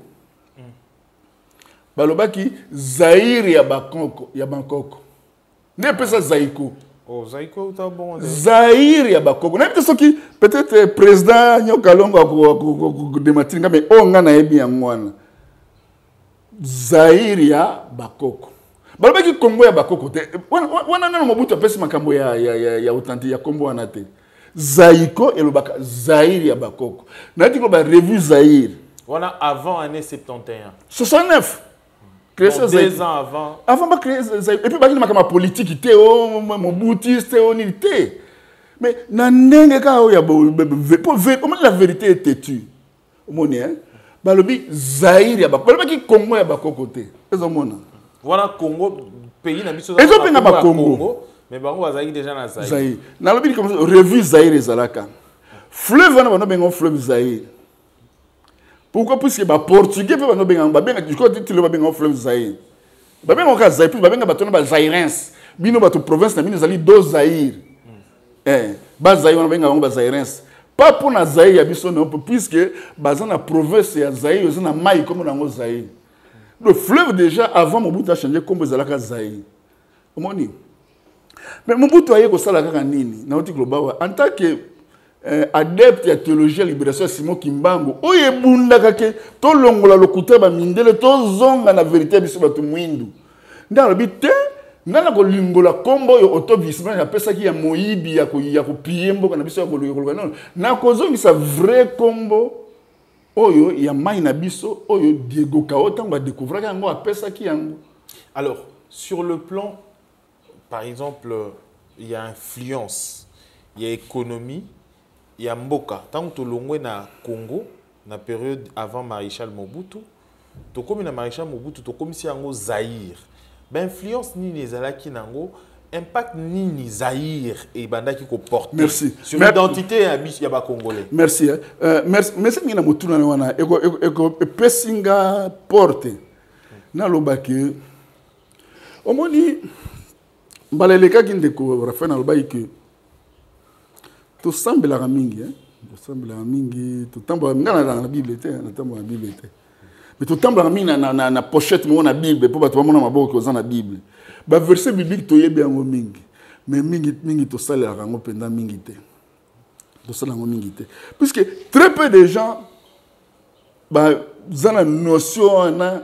tu Zaïre ya Bangkok. Ya Bangkok. Ne pas ça Zaïko. Oh, Zaïko, tu as bon. Zaïre ya Bangkok. Peut-être le président Nyokalongo a démarqué, mais on a un bien moine. Zaïre ya Bangkok. Balobaki Congo ya bakoko te wana na Mobutu apesi makambo ya ya ya ya authentique ya Congo wana te Zaïko et le baka Zaïre ya bakoko na dit ko ba revue Zaïre wana avant année soixante et un soixante-neuf créé ça deux ans avant avant ba créer Zaïre et puis ba makama politique te o Mobutu te o ni te mais na ndenge ka o ya pour la vérité est têtue omoni hein balobi Zaïre ya bakoko balobaki Congo ya bakoko te ezomona. Voilà Congo pays na biso ezo penga ba Congo mais bango bazaki déjà na Zaïre. Zaïre na lobi comme revue Zaïre ezalaka fleuve wana bano benga fleuve Zaïre pourquoi puisque ba portugais pe bano benga ba benga du côté tu le ba benga fleuve Zaïre ba benga ka Zaïre puis ba benga bato na ba Zaïrens bino bato province na bino zali do Zaïre eh ba Zaïre wana benga bango ba Zaïrens pas pour na Zaïre ya biso non puisque baza na province ya Zaïre zo na mai comme na ngo Zaïre. Le fleuve déjà avant Mobutu a changé comme Zalaka Zaïre. Omoni. Mais Mobutu a yeko sala kaka nini na oti global en tant que euh, adepte ya théologie libération Simon Kimbangu oye bunda kake to longola lokuta ba mindele to zonga na vérité biso batu mwindu. Ndalo bité ngana ko lingola kombo yo autobusement ya pesa ki ya moyibi ya ko ya ko piembo kana biso ya ko lokoloka non na ko zongi sa vrai kombo oyo ya mai na biso oyo Diego Kaota on va découvrir yango apesa ki yango. Alors sur le plan par exemple il y a influence, il y a économie, il y a mboka tant que longwe na Congo na période avant Maréchal Mobutu to comme na Maréchal Mobutu to comme si yango Zaïre ben influence ni les alaki nango impact ni ni Zaïre et bandaki ko porte merci sur l'identité ya bis ya ba congolais. Merci euh merci merci ngina mutuna wana eko eko pesinga porte na lobaki omoni mbaleleka kinde ko Raphaël na lobaki que to sambela mingi hein to sambela mingi to tamba ngana na Bible te na tamba na Bible te mais tout temps na na na na pochette mo na Bible pour bato mona maboko ko na Bible ba verset biblique to yebe yango mingi mais mingi mingi to sala rango penda mingi te to sala rango mingi te puisque très peu de gens ba zana notion na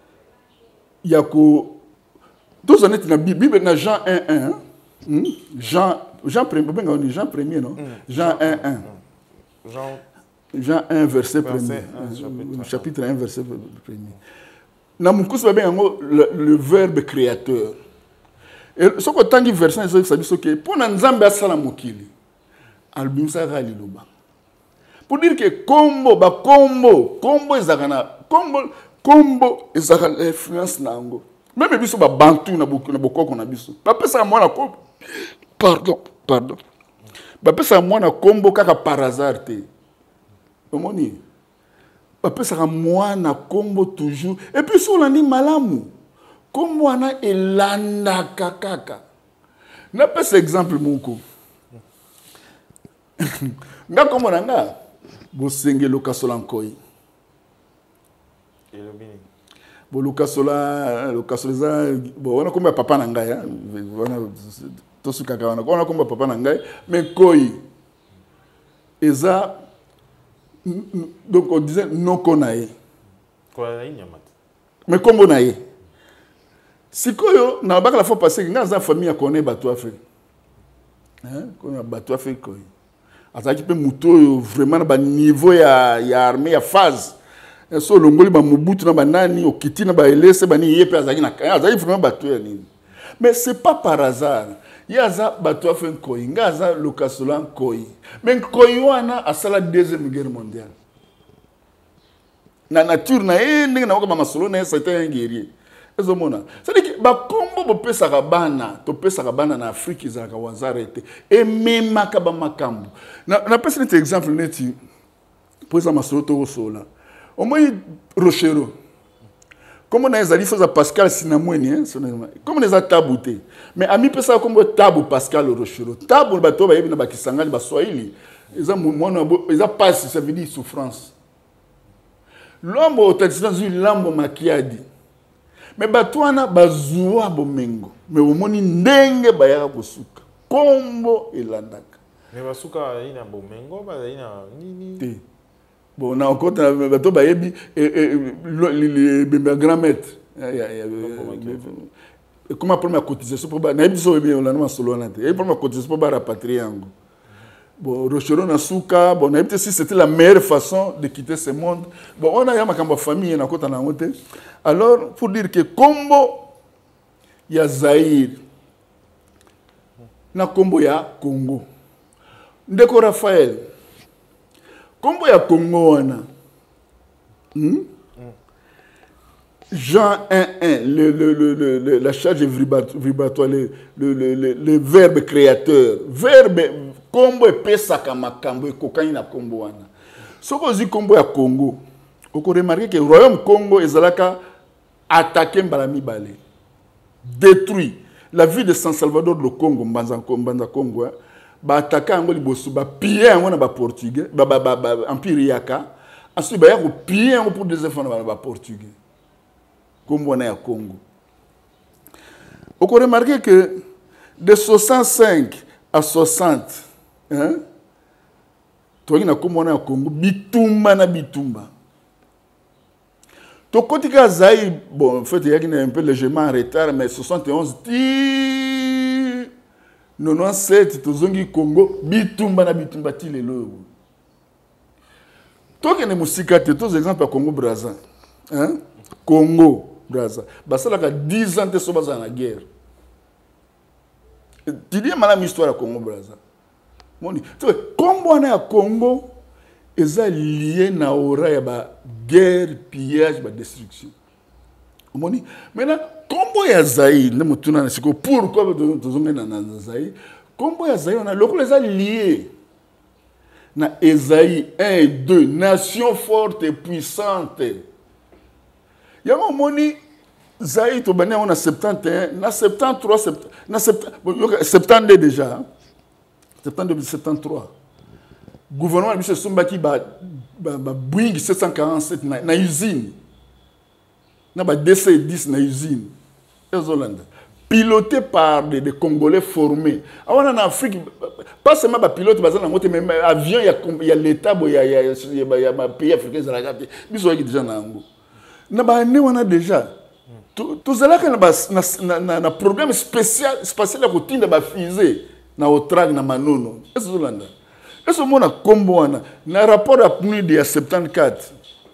yako tous on est na Bible na Jean un un hmm? Jean Jean premier ben Jean premier non mm. Jean un un mm. Jean Jean un verset premier un, chapitre un verset premier na mukusi ba ben le, le verbe créateur et ce que tangi verset ça ça dit que pour na nzambe asala mokili albimsa gali loba pour dire que combo ba combo combo ezakana combo combo ezakana influence nango même biso ba bantu na beaucoup na bokoko na biso ba pesa mwana combo pardon pardon ba pesa mwana combo kaka par hasard te omoni ba pesa mwana combo toujours et puis sur la ni malamu combo ana elanda kakaka na pesa exemple moko nga kombo nanga bosenge lokasola nkoi elobini bo lokasola lokasola bo wana komba papa na ngai wana tosukaka wana wana komba papa na ngai mais koi eza donc on disait non konae quoi inyamata mais kombo nae sikoyo na baka la fois passé nga za famille connaît bato afe hein connaît bato afe koi azaki pe muto vraiment na niveau ya ya armée ya phase so longoli ba mubutu na banani okiti na ba elese bani yepe azaki na azaki vraiment bato ya nini mais c'est pas par hasard yaza bato afe koi ngaza lokasola koi mais koi wana asala deuxième guerre mondiale na nature na e ndenge na ko masolo na c'était un guerrier ezomona c'est-à-dire que ba kombo bo pesa bana to pesa bana na Afrique za ka wazarete et même makaba makambu na na pesa un exemple neti pour ça masolo to sola au moins Rochero comme na ezali faza Pascal Sinamweni hein comme les atabouté mais ami pesa comme tabu Pascal Rochero tabu bato ba yebi na bakisangani ba Swahili eza mwana eza passe ça veut dire souffrance l'homme au tatisanzu lambo makiadi mais batwana bazua bomengo mais omoni ndenge bayaka kosuka kombo elandaka mais basuka ina bomengo ba ina nini te bon na okota bato bayebi le grand maître comment prendre ma cotisation pour ba na yebi so bien on a ma solo na te et prendre ma cotisation pour ba rapatrier yango bon Rochero na suka bon na yebi si c'était la meilleure façon de quitter ce monde bon on a ya makamba famille na kota na ngote. Alors, pour dire que Kombo, il y a Zaïre, na Kombo, il y a Congo. Ndeko Raphaël, Kombo, il y a Congo, wana. Hmm? Jean un un, le, le, le, le, la charge vibratoire, le, le, le, le, le verbe créateur, verbe Kombo et Pesaka Makambo et Kokani na Kombo, wana. Ce qu'on dit Kombo, il y a Congo. On peut remarquer que le royaume Congo est attaqué Mbalami Balé, détruit la ville de San Salvador le Congo, Mbanza Congo, ba attaqué Angoli Bosu, ba pillé un ba portugais, ba ba ba empire Yaka, ensuite ba yako pillé un pour des enfants ba portugais, comme on est à Congo. On peut remarquer que de soixante-cinq à soixante, hein, toi qui na comme on est à Congo, bitumba na bitumba. To kotika Zaïre, bon, en fait, il y a un peu légèrement en retard, mais soixante et onze, quatre-vingt-dix-sept, tozongi Congo, bitumba na bitumba ti lelo. Toke ne musika te, tous exemples à Congo Brazza. Hein? Congo Brazza. Basala ka dix ans te soba za na guerre. Tu dis malama histoire à Congo Brazza. Moni, tu vois, Congo na ya Congo est lié na aura ya ba guerre, pillage, ba destruction. Omoni, maintenant Kombo ya Zaïre, ne mutuna na siko pourquoi tozonga na na Zaïre? Kombo ya Zaïre on a lokolo eza lié na Esaïe un et deux, nation forte et puissante. Yango moni Zaïre to bana on a soixante et un, na soixante-treize, na soixante-deux déjà. soixante-deux soixante-treize. Gouvernement de M. Sombaki ba ba Boeing sept cent quarante-sept na, na usine na ba D C dix na usine ezolanda piloté par des, des Congolais formés. Alors en Afrique, pas seulement des pilotes, mais avion, il y a l'État, il y a des pays africains, ils sont déjà là. Déjà. Tout cela a un problème spécial, spatial à côté de la fusée, na otrag na manono. Est-ce que là? Est-ce que mon a combo na rapport à P N U D de soixante-quatorze?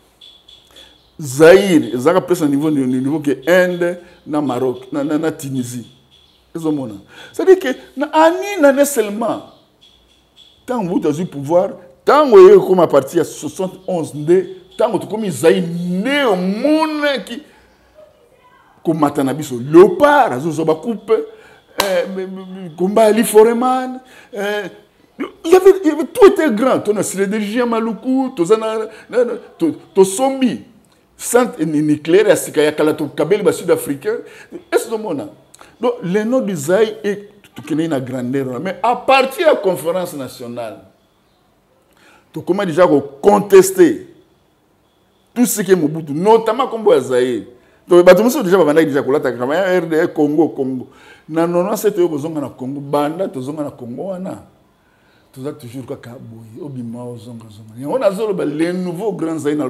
Zaïre, ils ont un niveau niveau que Inde, na Maroc, na na Tunisie. C'est-à-dire que na ani na seulement tant vous avez pouvoir, tant vous comme à partir de soixante et onze d, tant vous comme Zaïre né au monde qui comme matanabiso léopard, azo ba coupe, combat Ali Foreman, il y avait tout était grand, ton Silédégien Maluku, to Sombi. Centre nucléaire, il y a un Kabyle sud-africain. Est-ce que c'est donc, le nom du Zaïre est une grandeur. Mais à partir de la conférence nationale, tu commences déjà à contester tout ce qui est Mobutu, notamment comme le Zaïre. Donc, tu as déjà R D Congo, Congo. Dans quatre-vingt-dix-sept, tu as le Congo, Banda, tu as le Congo. Tu as toujours le Kaboui, Obima, on a le nouveau grand Zaïre.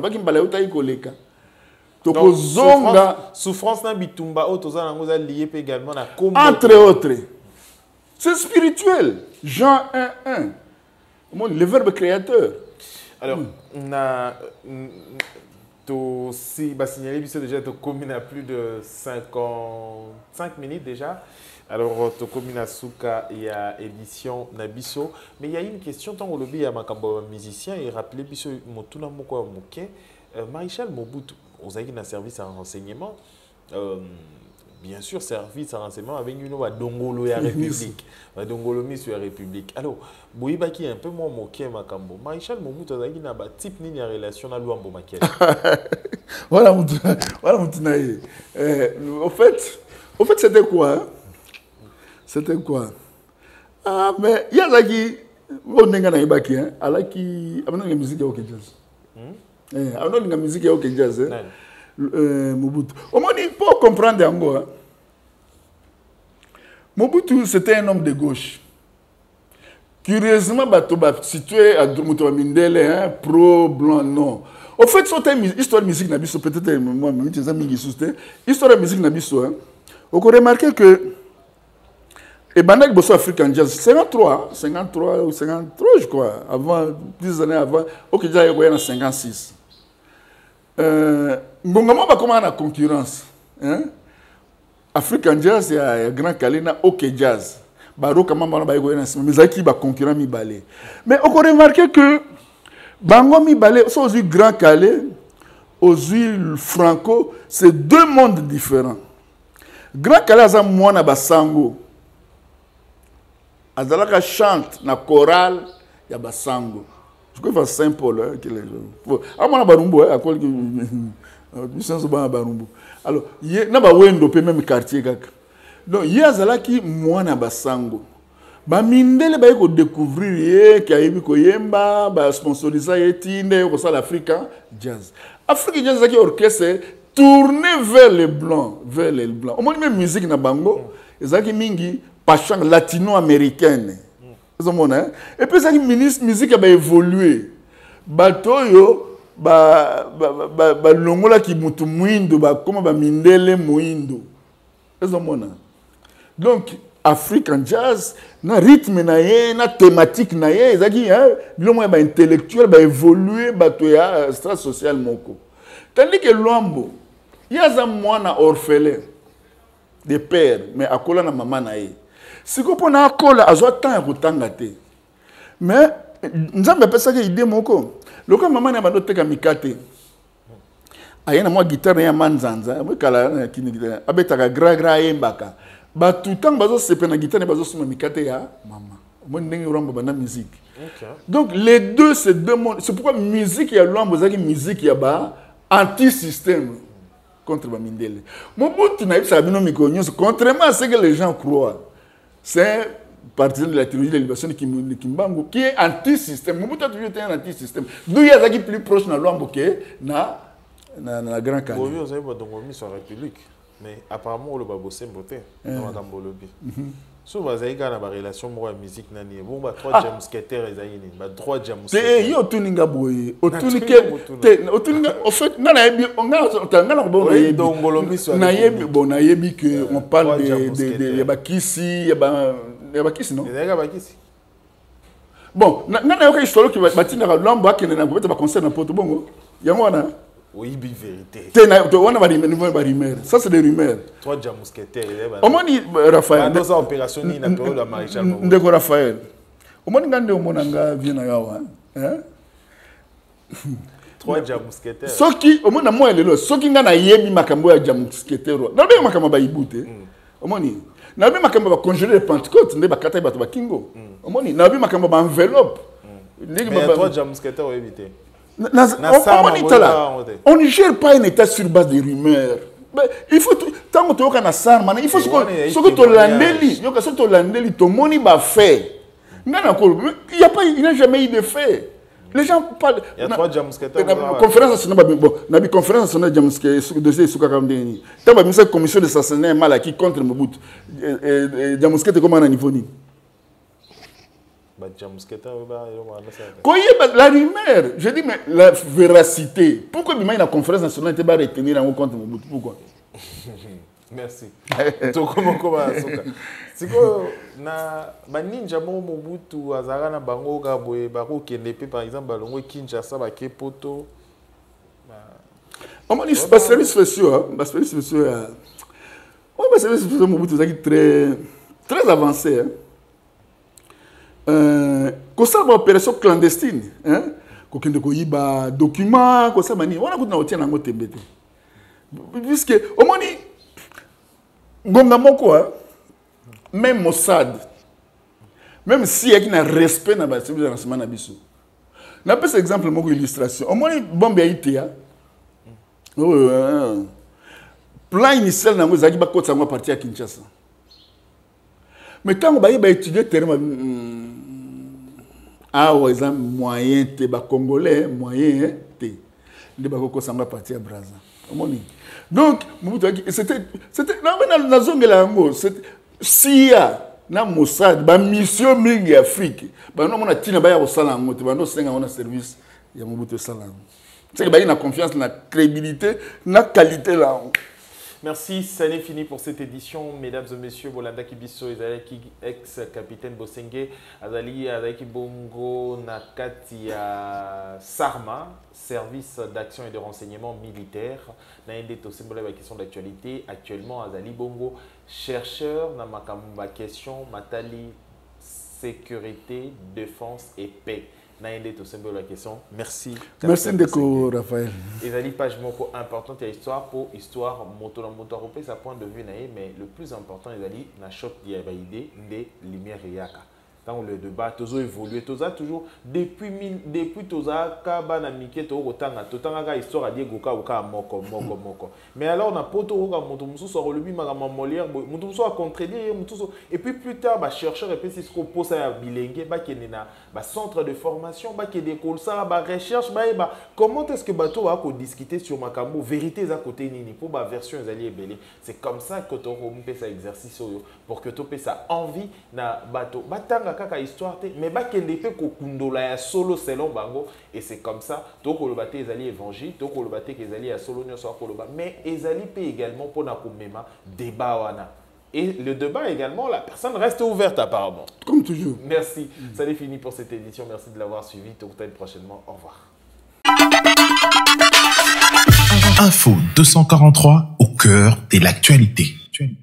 Donc, souffrance, souffrance na bitumba otoza nangoza lié également na kombo. Entre autres, c'est spirituel. Jean un un, le verbe créateur. Alors, on a to si ba signaler biso déjà to commune à plus de cinquante-cinq minutes déjà. Alors, to commune à Souka il y a édition Nabiso, mais il y a une question tant on le dit à makambo musicien et rappeler biso motuna moko moké Maréchal Mobutu. Aux aïe un service à renseignement, euh, bien sûr, service à renseignement avec une loi Dongolo et la République. Dongolo mis sur la République. Alors, Boïba qui est un peu moins moqué, Makambo. Maréchal Mobutu, il y a un type de relation à l'ouambo maquette. Voilà, voilà, au fait, au fait, c'était quoi? C'était quoi? Ah, mais il y a là qui, on est en Ibaki, hein, à la qui, à la musique au jazz. Eh, alors la musique est au jazz, euh, Mobutu. Au moins, il faut comprendre en gros. Mobutu, c'était un homme de gauche. Curieusement, il est situé à Mindele, hein, pro-blanc, non. Au fait, c'est histoire de musique, peut-être, moi, je suis histoire de musique, on peut remarquer que et Bandak Bosso African Jazz, cinquante-trois, cinquante-trois ou cinquante-trois, je crois, avant, dix années avant, au Kidja, il y a cinquante-six. Euh, Ngongamo va comment la concurrence, hein? African Jazz, il y a Grand Kalina, OK Jazz. Baro comment va la mais ça qui va concurrent mi balé. Mais on peut remarquer que Bango mi balé, aux yeux Grand Calais, aux yeux Franco, c'est deux mondes différents. Grand Calais, c'est moi na basango. Azalaka chante na chorale ya basango. Je crois que c'est Saint-Paul hein, qui les ah moi na barumbo à quoi que mission ba barumbo. Alors il na ba wendo pe même quartier kaka. Donc il y a zalaki moi na basango. Ba mindele ba ko découvrir ye ki ayibi ko yemba ba sponsoriser yetinde ko sala Africa Jazz. Africa Jazz zaki orchestre tourné vers les blancs, vers les blancs. Au moins même musique na bango, zaki mingi passion latino-américaine. Mm. Et puis, ça musique a évolué. Batoyo, ba ba ba longola ki mutu muindo, ba comme ba mindele muindo. Donc, African Jazz, na rythme na ye, na thématique na ye, zaki hein, le moins ba intellectuel, ba évolué, ba toya strate social moko. Tandis que l'ombo, il y a un moine orphelin de père, mais à kola na maman na ye. Si vous avez un col, vous avez un temps. Mais, nous avons pensé que l'idée moko. Le cas maman n'a pas noté que mikate. Ayana moi guitare ya manzanza, moi kala kini guitare. Abetaka gra gra yembaka. Ba tout temps bazo sepe na guitare bazo suma mikate ya maman. Moi ndenge uramba bana musique. Donc les deux c'est deux mondes. C'est pourquoi musique ya l'ombo zaki musique ya ba anti-système contre ba mindele. Mobutu na ibsa bino mikonyo contrairement à ce que les gens croient. C'est partisan de la théologie de la libération de Kimbangu qui est anti-système. Mobutu a toujours été un anti-système. D'où il y a qui plus proche de l'Ouambo que na na na grand cas. Oui, vous avez donc mis sur la République, mais apparemment le babo c'est beauté dans la Gambolobi. So vous avez une relation moi musique nani. Bon bah trois jam skater et zaini, bah trois jam. Eh yo tuninga boy, o tunike te o tuninga en fait na na yebi on a on a bon na yebi donc Golobi sur na yebi bon na yebi que on parle de de de ya bakisi ya ba ya bakisi non. Ya bakisi. Bon, na na yoka histoire qui va batina ka lombo akene na peut-être ba concert na poto bongo. Ya mwana. Oui, bi vérité. Te na to wana ba rumeur ba rumeur. Ça c'est des rumeurs. Trois jam mousquetaires. Au moins Raphaël. Dans sa opération ni na période de maréchal. Ndeko Raphaël. Au moins ngande o monanga vient yawa, hein? Trois jam mousquetaires. Soki au moins na moi lelo, soki ngana yebi makambo ya jam mousquetaires. Na be makambo ba ibute. Au moins ni na be makambo ba congeler Pentecôte, nde ba kata ba to ba kingo. Au moins ni na be makambo ba enveloppe. Mais trois jam mousquetaires ont évité. On ne gère pas un état sur base de rumeurs. Mais il faut tant que tu as un sarma, il faut ce que tu l'andeli, il faut que tu l'andeli, ton moni va faire. Il n'y a pas, il n'a jamais eu de fait. Les gens parlent. Il y a trois jamusquetaires. Conférence nationale, bon, la conférence nationale jamusquetaires, dossier sous Kakamdeni. Tant que la commission de s'assassiner mal qui contre Mobutu, jamusquetaires comment on a niveau ni. La rumeur, je dis, mais la véracité. Pourquoi il y a une conférence nationale qui va retenir en compte Mobutu? Pourquoi? Merci. Comment comment c'est quoi na baninja Mobutu azara na bango gaboye bako kenepe par exemple balongo Kinshasa ba kepoto. On m'a dit pas service spéciaux, hein, pas service spéciaux. Ouais, pas service spéciaux Mobutu c'est très très avancé, hein. Euh, comme ça, une opération clandestine, hein, quand on a des documents, comme ça, on a dit on a des puisque au moins, même Mossad, même si il y a un respect dans le service de renseignement, on a pas exemple une illustration. Au moins, bombe Haïti, plan initial dans les Agibakot, ça m'a parti à Kinshasa. Mais quand on a étudié le terrain, ah ouais, ils ont moyen, te ba congolais, moyen, te. Les bakoko samba partir à Brazza. Donc, c'était, c'était, dans la zone de l'Ango, s'il y a, na Mossad, ba mission mingi Afrique, ba non mona tina ba ya osala ngote, ba no senga on a service ya Mobutu sala. C'est que ba ina confiance, na crédibilité, na qualité là. Merci, ça n'est fini pour cette édition. Mesdames et messieurs, Bolanda Kibiso, ex-capitaine Bosenge, Azali, Azaki Bongo, Nakati, Sarma, service d'action et de renseignement militaire. Naïdé Tosembola, la question d'actualité. Actuellement, Azali Bongo, chercheur, Namakamba, question, Matali, sécurité, défense et paix. Naïdé Tosembola, la question. Merci. Merci Ndeko, Raphaël. Et la page importante, il y a histoire pour histoire, moto la moto européen, ça point de vue, mais le plus important, il y a la choc qui a idée des lumières et yaka. Dans le débat, toujours évolué, toujours depuis depuis toza kabana mike to otanga totanga histoire a dire goka oka moko moko moko. Mais alors on a poto oka moto musu so relebi magama Molière, moto musu a contredire moto et puis plus tard ba chercheur et puis c'est ce qu'on pose à bilenge ba kenena ba centre de formation ba ke d'école ça ba recherche ba ba comment est-ce que bato a ko discuter sur makambo vérité za côté nini pour ba version ezali ebele. C'est comme ça que to rompe ça exercice pour que to pe ça envie na bato batanga kaka histoire te mais ba kende pe ko kundola ya solo selon bango et c'est comme ça to ko lobate ezali évangile to ko lobate ke ezali ya solo nyo so ko loba mais ezali pe également pour na ko mema débat wana et le débat également la personne reste ouverte apparemment comme toujours. Merci, mmh. Ça est fini pour cette édition, merci de l'avoir suivi, tout le temps prochainement, au revoir. Info deux cent quarante-trois au cœur de l'actualité.